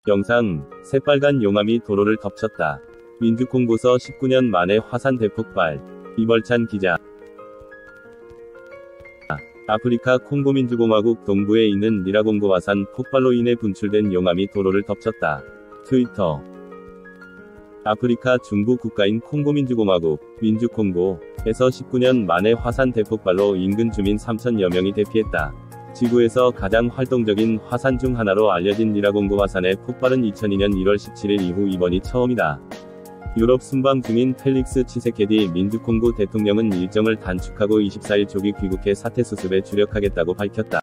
영상, 새빨간 용암이 도로를 덮쳤다. 민주콩고서 19년 만에 화산 대폭발. 이벌찬 기자. 아프리카 콩고민주공화국 동부에 있는 니라공고 화산 폭발로 인해 분출된 용암이 도로를 덮쳤다. 트위터. 아프리카 중부 국가인 콩고민주공화국, 민주콩고에서 19년 만에 화산 대폭발로 인근 주민 3,000여 명이 대피했다. 지구에서 가장 활동적인 화산 중 하나로 알려진 니라공고 화산의 폭발은 2002년 1월 17일 이후 이번이 처음이다. 유럽 순방 중인 펠릭스 치세케디 민주콩고 대통령은 일정을 단축하고 24일 조기 귀국해 사태 수습에 주력하겠다고 밝혔다.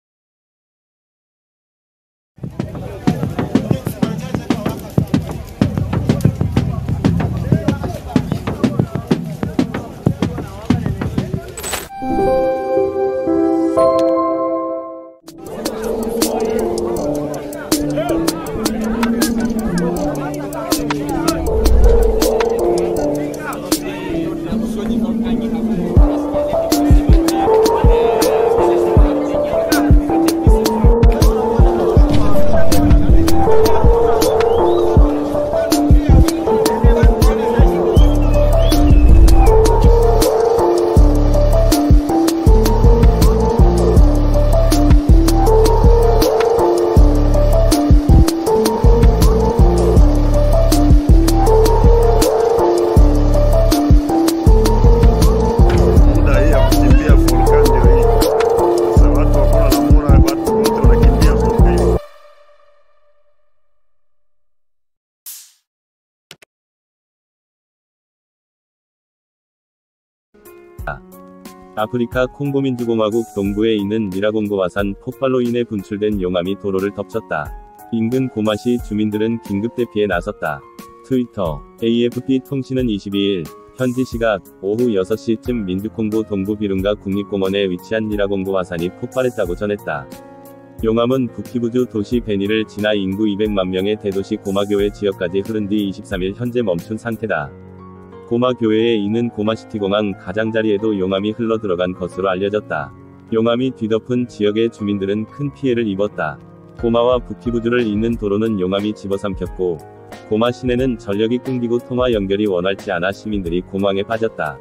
아프리카 콩고민주공화국 동부에 있는 니라공고 화산 폭발로 인해 분출된 용암이 도로를 덮쳤다. 인근 고마시 주민들은 긴급 대피에 나섰다. 트위터. AFP 통신은 22일 현지 시각 오후 6시쯤 민주콩고 동부 비룬가 국립공원에 위치한 니라공고 화산이 폭발했다고 전했다. 용암은 북키부주 도시 베니를 지나 인구 200만 명의 대도시 고마교회 지역까지 흐른 뒤 23일 현재 멈춘 상태다. 고마 교회에 있는 고마시티공항 가장자리에도 용암이 흘러 들어간 것으로 알려졌다. 용암이 뒤덮은 지역의 주민들은 큰 피해를 입었다. 고마와 북키부주를 잇는 도로는 용암이 집어삼켰고, 고마 시내는 전력이 끊기고 통화 연결이 원활치 않아 시민들이 공황에 빠졌다.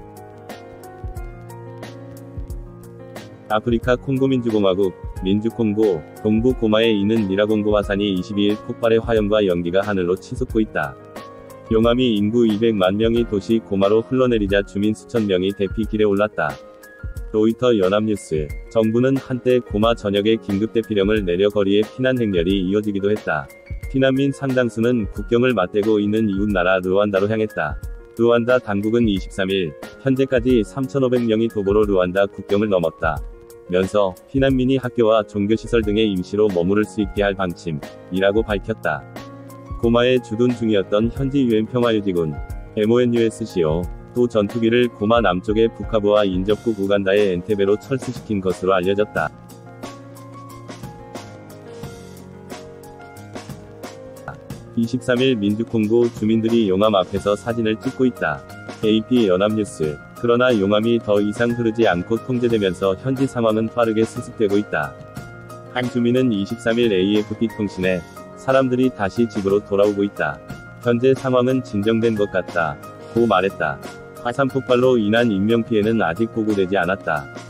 아프리카 콩고민주공화국, 민주콩고, 동부 고마에 있는 니라공고 화산이 22일 폭발의 화염과 연기가 하늘로 치솟고 있다. 용암이 인구 200만 명이 도시 고마로 흘러내리자 주민 수천 명이 대피길에 올랐다. 로이터 연합뉴스. 정부는 한때 고마 전역에 긴급 대피령을 내려 거리에 피난 행렬이 이어지기도 했다. 피난민 상당수는 국경을 맞대고 있는 이웃나라 르완다로 향했다. 르완다 당국은 23일, 현재까지 3,500명이 도보로 르완다 국경을 넘었다. 면서 피난민이 학교와 종교시설 등에 임시로 머무를 수 있게 할 방침이라고 밝혔다. 고마에 주둔 중이었던 현지 유엔 평화유지군 MONUSCO 또 전투기를 고마 남쪽의 부카부와 인접국 우간다의 엔테베로 철수시킨 것으로 알려졌다. (23일) 민주콩고 주민들이 용암 앞에서 사진을 찍고 있다. AP 연합뉴스. 그러나 용암이 더 이상 흐르지 않고 통제되면서 현지 상황은 빠르게 수습되고 있다. 한 주민은 23일 AFP 통신에 사람들이 다시 집으로 돌아오고 있다. 현재 상황은 진정된 것 같다 고 말했다. 화산 폭발로 인한 인명피해는 아직 보고되지 않았다.